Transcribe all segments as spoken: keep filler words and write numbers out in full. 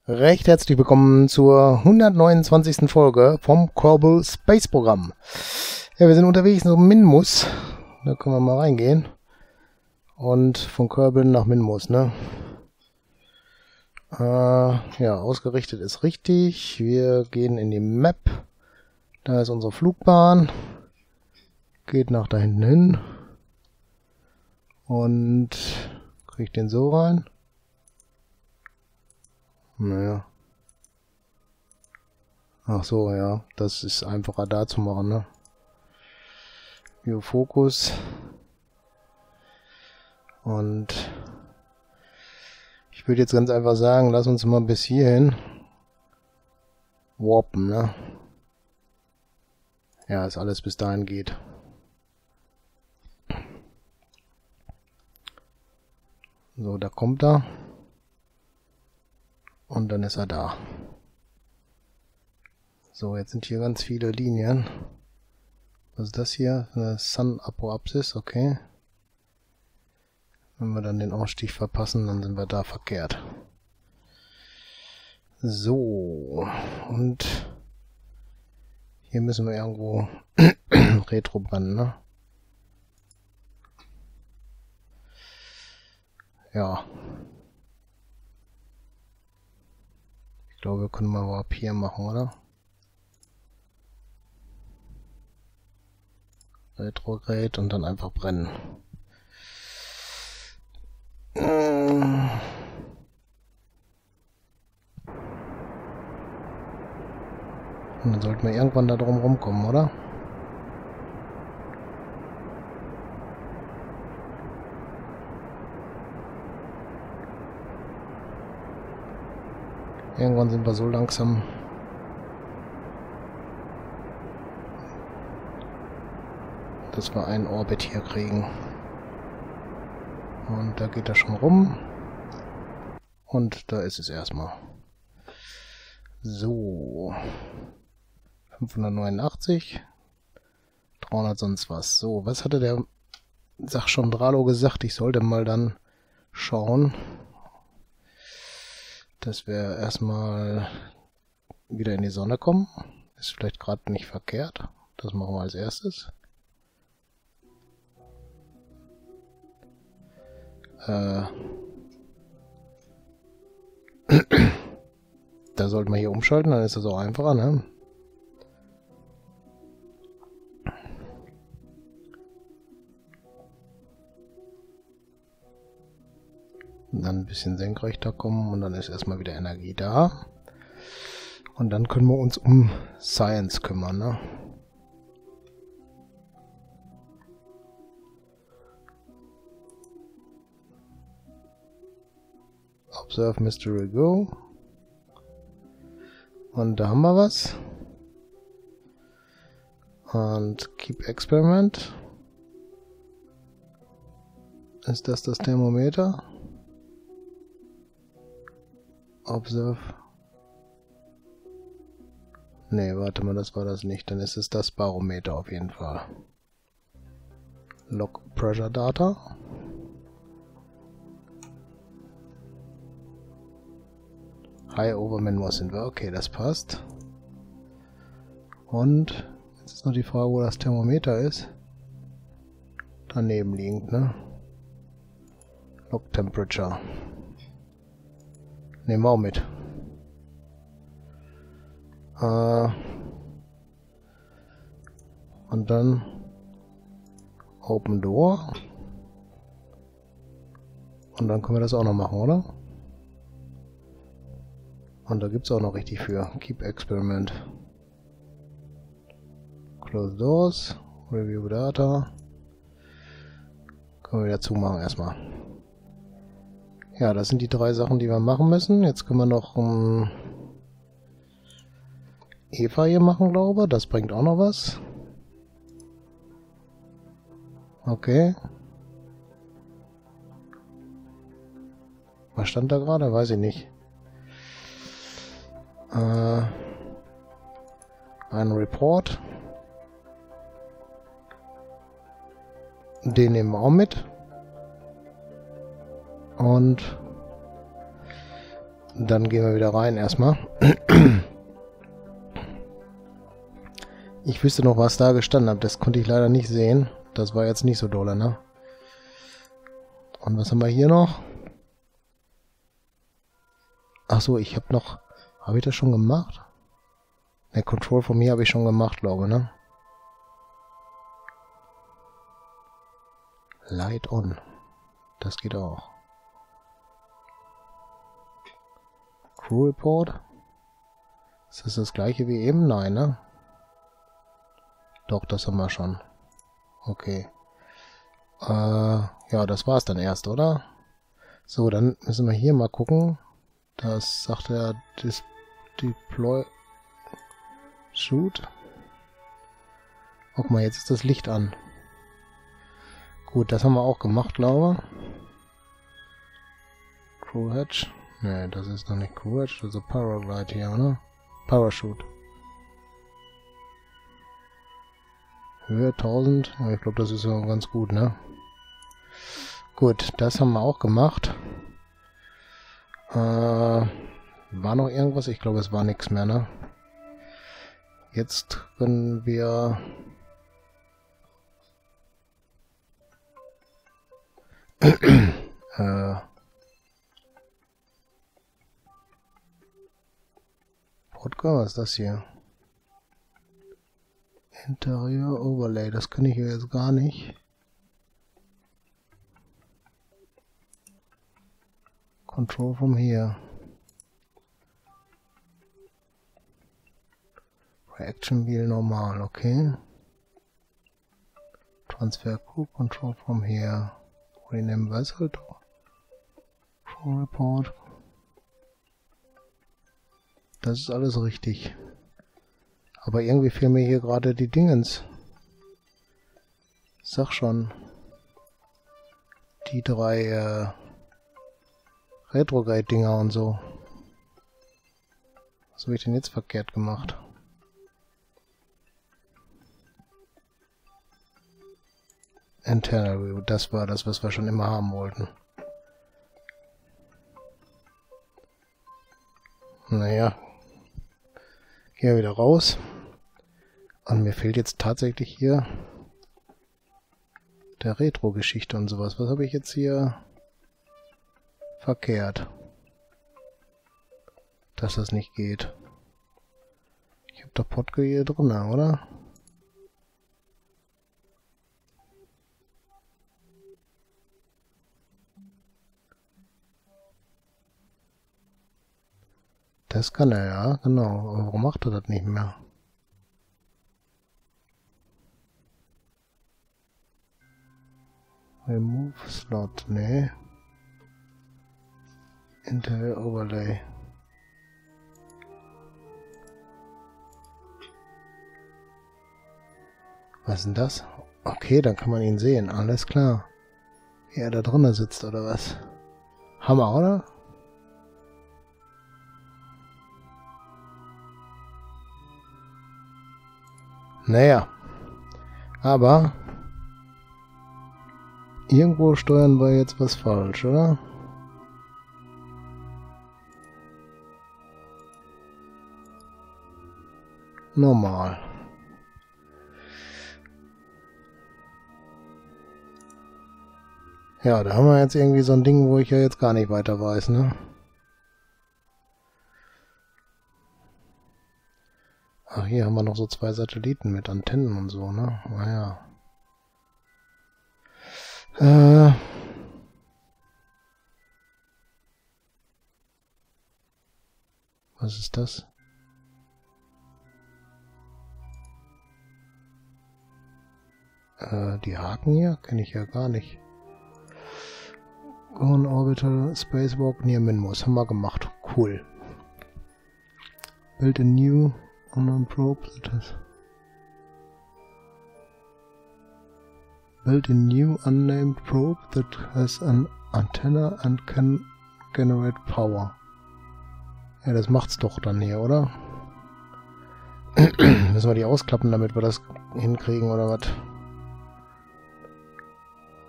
Recht herzlich willkommen zur hundertneunundzwanzigsten Folge vom Kerbal Space Programm. Ja, wir sind unterwegs zum Minmus. Da können wir mal reingehen. Und von Kerbal nach Minmus, ne? Äh, ja, ausgerichtet ist richtig. Wir gehen in die Map. Da ist unsere Flugbahn. Geht nach da hinten hin. Und kriege ich den so rein? Naja. Ach so, ja. Das ist einfacher da zu machen, ne? View Focus. Und ich würde jetzt ganz einfach sagen, lass uns mal bis hierhin warpen, ne? Ja, dass alles bis dahin geht. So, da kommt er. Und dann ist er da. So, jetzt sind hier ganz viele Linien. Was ist das hier? Eine Sun-Apoapsis, okay. Wenn wir dann den Ausstieg verpassen, dann sind wir da verkehrt. So, und hier müssen wir irgendwo Retro brennen, ne? Ja. Ich glaube, wir können mal Warp hier machen, oder? Retrograde und dann einfach brennen. Und dann sollten wir irgendwann da drum rumkommen, oder? Irgendwann sind wir so langsam, dass wir einen Orbit hier kriegen. Und da geht er schon rum. Und da ist es erstmal. So. fünfhundertneunundachtzig. dreihundert sonst was. So, was hatte der Sag schon Dralo gesagt? Ich sollte mal dann schauen, dass wir erstmal wieder in die Sonne kommen. Ist vielleicht gerade nicht verkehrt. Das machen wir als erstes. Äh da sollten wir hier umschalten, dann ist das auch einfacher, ne? Und dann ein bisschen senkrechter kommen und dann ist erstmal wieder Energie da. Und dann können wir uns um Science kümmern, ne? Observe Mystery Go. Und da haben wir was. Und Keep Experiment. Ist das das Thermometer? Observe. Ne, warte mal, das war das nicht. Dann ist es das Barometer auf jeden Fall. Log Pressure Data. High over Minmus sind wir. Okay, das passt. Und jetzt ist noch die Frage, wo das Thermometer ist. Daneben liegend, ne? Log Temperature. Nehmen wir auch mit. Äh Und dann Open Door. Und dann können wir das auch noch machen, oder? Und da gibt es auch noch richtig für. Keep Experiment. Close Doors. Review Data. Können wir wieder zumachen erstmal. Ja, das sind die drei Sachen, die wir machen müssen. Jetzt können wir noch um, Eva hier machen, glaube ich. Das bringt auch noch was. Okay. Was stand da gerade? Weiß ich nicht. Äh, ein Report. Den nehmen wir auch mit. Und Dann gehen wir wieder rein erstmal. Ich wüsste noch, was da gestanden hat. Das konnte ich leider nicht sehen. Das war jetzt nicht so dolle, ne? Und was haben wir hier noch? Ach so, ich habe noch... Habe ich das schon gemacht? Ne, Control von mir habe ich schon gemacht, glaube ich, ne? Light on. Das geht auch. Crew Report. Ist das das gleiche wie eben? Nein, ne? Doch, das haben wir schon. Okay. Äh, ja, das war's dann erst, oder? So, dann müssen wir hier mal gucken. Das sagt er, Dis Deploy Shoot. Guck mal, jetzt ist das Licht an. Gut, das haben wir auch gemacht, glaube ich. Crew Hatch. Ne, das ist noch nicht Crew Hatch, also Paraglide hier, oder? Parachute. Höhe tausend. Ja, ich glaube, das ist ja ganz gut, ne? Gut, das haben wir auch gemacht. Äh, war noch irgendwas? Ich glaube, es war nichts mehr, ne? Jetzt können wir... äh... Podcast, was ist das hier? Interior Overlay, das kann ich hier jetzt gar nicht. Control from here. Reaction Wheel normal, okay. Transfer Crew Control from here. Rename Vessel. Crew Report. Das ist alles richtig. Aber irgendwie fehlen mir hier gerade die Dingens. Sag schon. Die drei äh, Retrograde-Dinger und so. Was habe ich denn jetzt verkehrt gemacht? Internal View, das war das, was wir schon immer haben wollten. Naja. Gehen wir wieder raus. Und mir fehlt jetzt tatsächlich hier der Retro-Geschichte und sowas. Was habe ich jetzt hier verkehrt? Dass das nicht geht. Ich habe doch Podge hier drin, oder? Das kann er, ja, genau. Aber warum macht er das nicht mehr? Remove Slot, ne. Intel Overlay. Was ist denn das? Okay, dann kann man ihn sehen, alles klar. Wie er da drinnen sitzt, oder was? Hammer, oder? Naja, aber irgendwo steuern wir jetzt was falsch, oder? Normal. Ja, da haben wir jetzt irgendwie so ein Ding, wo ich ja jetzt gar nicht weiter weiß, ne? Ach, hier haben wir noch so zwei Satelliten mit Antennen und so, ne? Naja. Äh. Was ist das? Äh, die Haken hier kenne ich ja gar nicht. Go on Orbital Spacewalk near Minmus. Haben wir gemacht. Cool. Build a new unknown probe that has build a new unnamed probe that has an antenna and can generate power. Ja, das macht's doch dann hier, oder? Müssen wir die ausklappen, damit wir das hinkriegen, oder was?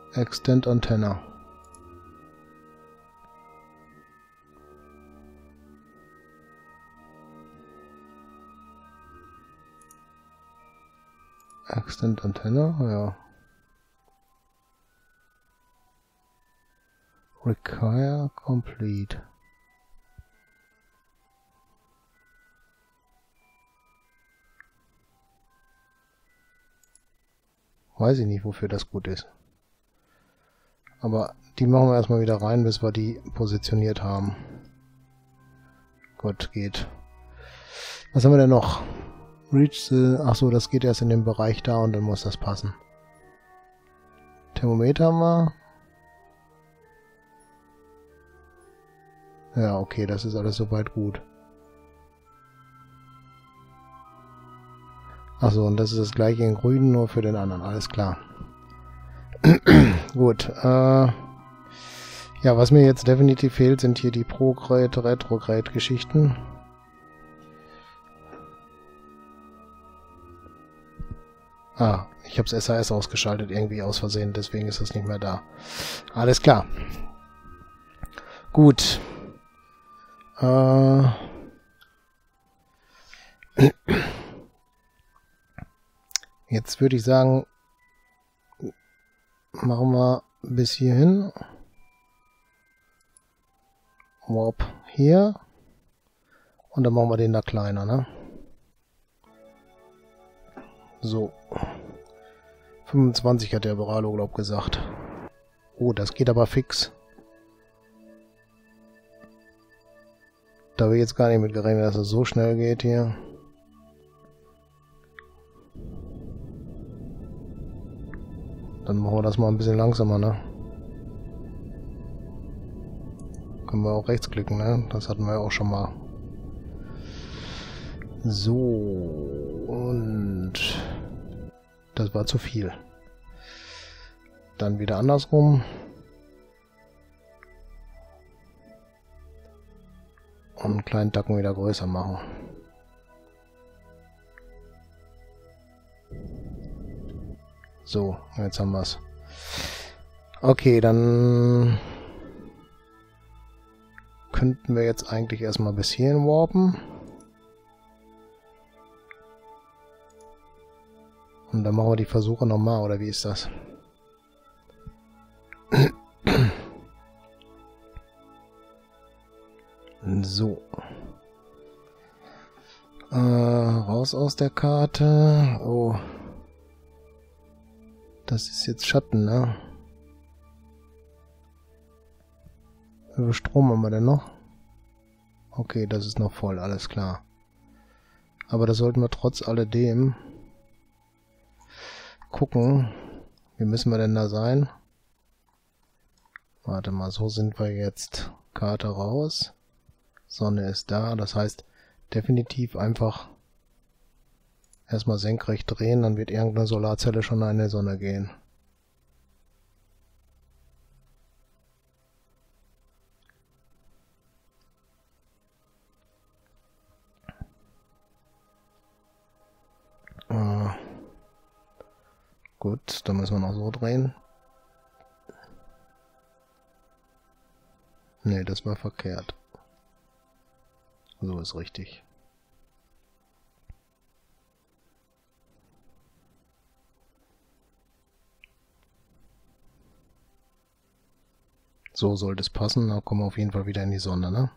Extend Antenna. Extend Antenne, ja. Require complete. Weiß ich nicht, wofür das gut ist. Aber die machen wir erstmal wieder rein, bis wir die positioniert haben. Gut, geht. Was haben wir denn noch? Reach the... Achso, das geht erst in den Bereich da und dann muss das passen. Thermometer haben wir. Ja, okay, das ist alles soweit gut. Achso, und das ist das gleiche in grün, nur für den anderen. Alles klar. Gut. Äh, ja, was mir jetzt definitiv fehlt, sind hier die Prograde, Retrograde-Geschichten. Ah, ich habe das S A S ausgeschaltet, irgendwie aus Versehen, deswegen ist das nicht mehr da. Alles klar. Gut. Äh... Jetzt würde ich sagen, machen wir bis hierhin. Warp hier. Und dann machen wir den da kleiner, ne? So. fünfundzwanzig hat der Boralo, glaub, gesagt. Oh, das geht aber fix. Da habe ich jetzt gar nicht mit gerechnet, dass es so schnell geht hier. Dann machen wir das mal ein bisschen langsamer, ne? Können wir auch rechtsklicken, ne? Das hatten wir ja auch schon mal. So. Und das war zu viel. Dann wieder andersrum. Und einen kleinen Tacken wieder größer machen. So, jetzt haben wir es. Okay, dann könnten wir jetzt eigentlich erstmal bis hierhin warpen. Und dann machen wir die Versuche nochmal, oder wie ist das? So. Äh, raus aus der Karte. Oh. Das ist jetzt Schatten, ne? Wie viel Strom haben wir denn noch? Okay, das ist noch voll, alles klar. Aber da sollten wir trotz alledem gucken. Wie müssen wir denn da sein? Warte mal, so sind wir jetzt. Karte raus. Sonne ist da, das heißt definitiv einfach erstmal senkrecht drehen, dann wird irgendeine Solarzelle schon an die Sonne gehen. Äh, gut, dann müssen wir noch so drehen. Ne, das war verkehrt. So ist richtig. So sollte es passen, da kommen wir auf jeden Fall wieder in die Sonne, ne?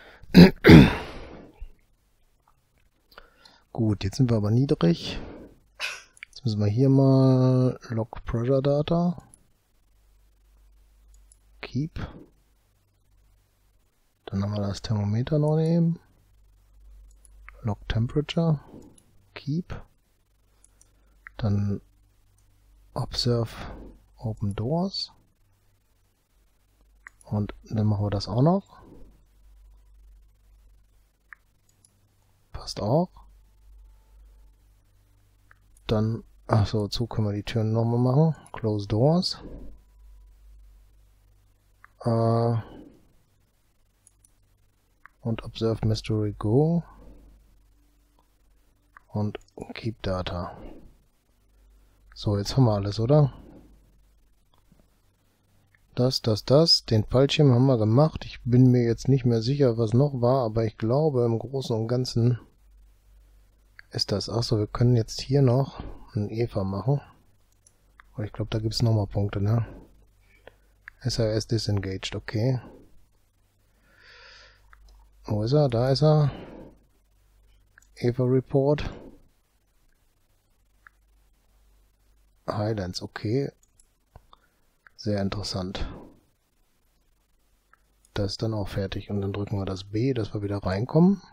Gut, jetzt sind wir aber niedrig. Jetzt müssen wir hier mal Log Pressure Data. Keep. Dann haben wir das Thermometer noch nehmen. Log Temperature. Keep. Dann Observe Open Doors. Und dann machen wir das auch noch. Passt auch. Dann, achso, zu können wir die Türen nochmal machen. Close Doors. Äh, und Observe Mystery Go. Und Keep Data. So, jetzt haben wir alles, oder? Das, das, das. Den Fallschirm haben wir gemacht. Ich bin mir jetzt nicht mehr sicher, was noch war, aber ich glaube, im Großen und Ganzen ist das. Achso, wir können jetzt hier noch ein Eva machen. Aber ich glaube, da gibt es nochmal Punkte, ne? S R S disengaged, okay. Wo ist er? Da ist er. Eva Report. Highlands, okay. Sehr interessant. Das ist dann auch fertig. Und dann drücken wir das B, dass wir wieder reinkommen.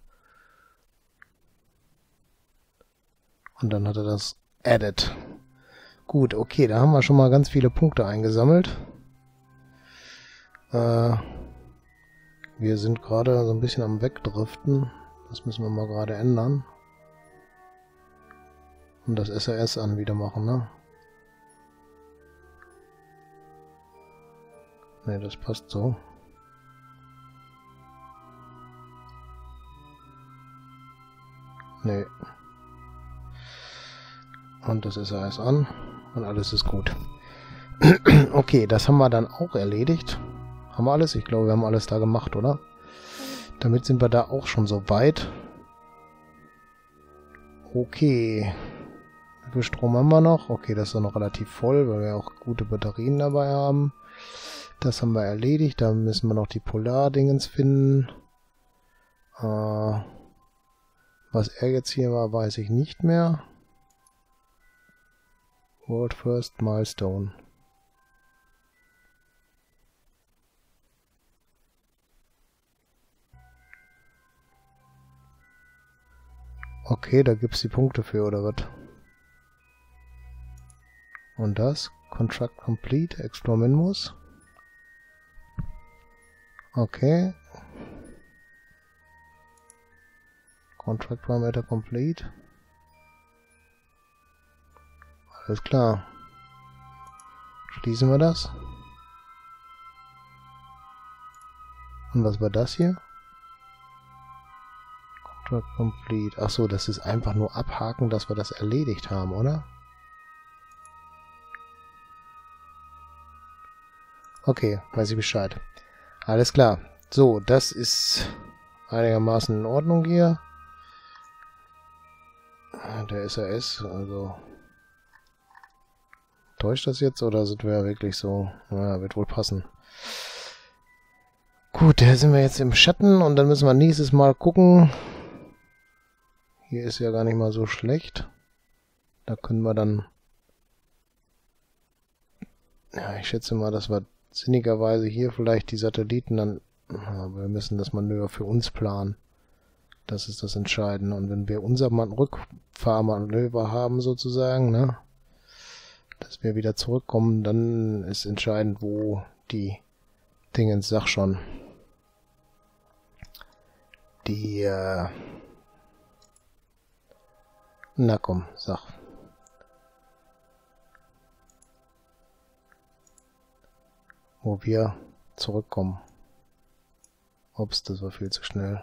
Und dann hat er das added. Gut, okay, da haben wir schon mal ganz viele Punkte eingesammelt. Äh, wir sind gerade so ein bisschen am Wegdriften. Das müssen wir mal gerade ändern. Und das S R S an wieder machen, ne? Ne, das passt so. Ne. Und das S R S an. Und alles ist gut. Okay, das haben wir dann auch erledigt. Haben wir alles? Ich glaube, wir haben alles da gemacht, oder? Damit sind wir da auch schon so weit. Okay. Wie viel Strom haben wir noch? Okay, das ist noch relativ voll, weil wir auch gute Batterien dabei haben. Das haben wir erledigt. Da müssen wir noch die Polar-Dingens finden. Äh, was er jetzt hier war, weiß ich nicht mehr. World First Milestone. Okay, da gibt es die Punkte für, oder was? Und das? Contract Complete, Explore Minmus. Okay. Contract Parameter Complete. Alles klar. Schließen wir das. Und was war das hier? Contract Complete. Achso, das ist einfach nur abhaken, dass wir das erledigt haben, oder? Okay, weiß ich Bescheid. Alles klar. So, das ist einigermaßen in Ordnung hier. Der S R S, also... Täuscht das jetzt oder sind wir wirklich so? Ja, wird wohl passen. Gut, da sind wir jetzt im Schatten und dann müssen wir nächstes Mal gucken. Hier ist ja gar nicht mal so schlecht. Da können wir dann... Ja, ich schätze mal, dass wir sinnigerweise hier vielleicht die Satelliten dann... Aber wir müssen das Manöver für uns planen. Das ist das Entscheidende. Und wenn wir unser Rückfahrmanöver haben sozusagen, ne? Dass wir wieder zurückkommen, dann ist entscheidend, wo die Dingens, sag schon, die, äh, na komm, sag. Wo wir zurückkommen. Ups, das war viel zu schnell.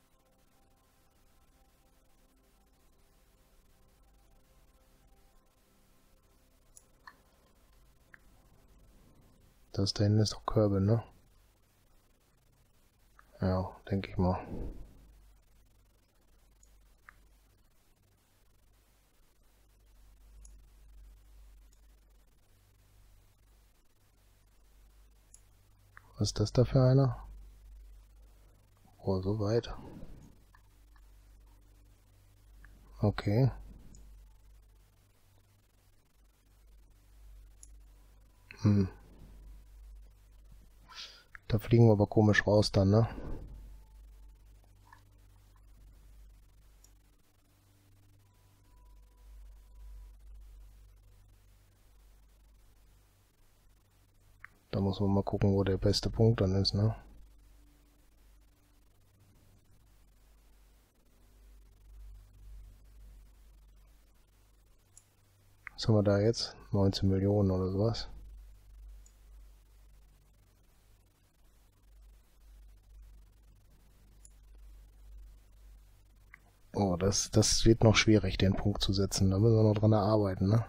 Das da hinten ist doch Kerbal, ne? Ja, denke ich mal. Was ist das da für einer? Oh, so weit. Okay. Hm. Da fliegen wir aber komisch raus dann, ne? Da muss man mal gucken, wo der beste Punkt dann ist, ne? Was haben wir da jetzt? neunzehn Millionen oder sowas. Oh, das, das wird noch schwierig, den Punkt zu setzen. Da müssen wir noch dran arbeiten, ne?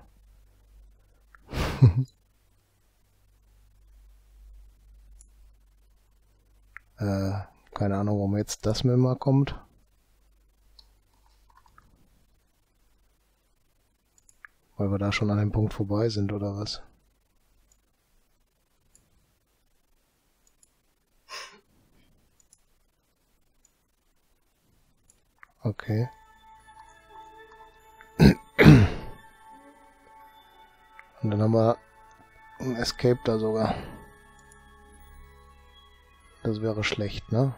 äh, keine Ahnung, warum jetzt das mir mal kommt. Weil wir da schon an dem Punkt vorbei sind, oder was? Okay. Und dann haben wir ein Escape da sogar. Das wäre schlecht, ne?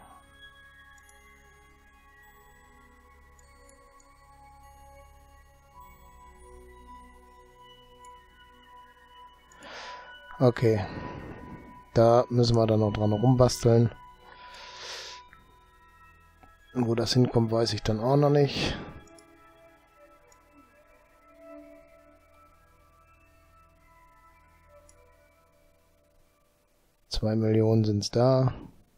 Okay. Da müssen wir dann noch dran rumbasteln. Wo das hinkommt, weiß ich dann auch noch nicht. Zwei Millionen sind es da.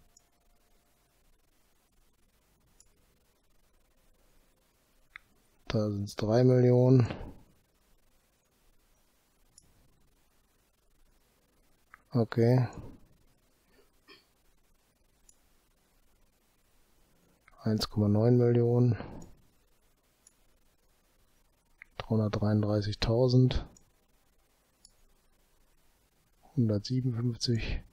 Da sind es drei Millionen. Okay. eins Komma neun Millionen. dreihundertdreiunddreißigtausend. hundertsiebenundfünfzig.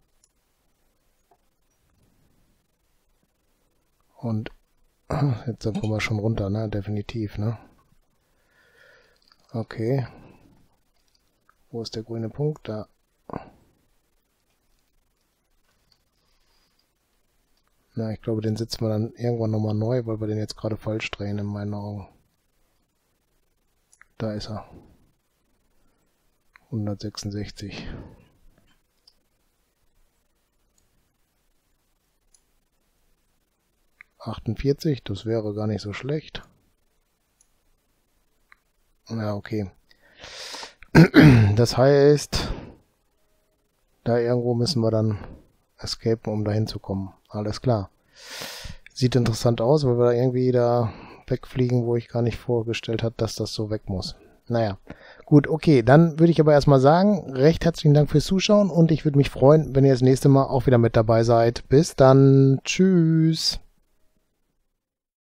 Und jetzt kommen wir schon runter, ne? Definitiv, ne? Okay. Wo ist der grüne Punkt? Da. Na, ich glaube, den setzen wir dann irgendwann nochmal neu, weil wir den jetzt gerade falsch drehen, in meinen Augen. Da ist er. hundertsechsundsechzig. achtundvierzig, das wäre gar nicht so schlecht. Ja, okay. Das heißt, da irgendwo müssen wir dann escapen, um dahin zu kommen. Alles klar. Sieht interessant aus, weil wir irgendwie da wegfliegen, wo ich gar nicht vorgestellt habe, dass das so weg muss. Naja, gut, okay. Dann würde ich aber erstmal sagen, recht herzlichen Dank fürs Zuschauen und ich würde mich freuen, wenn ihr das nächste Mal auch wieder mit dabei seid. Bis dann. Tschüss.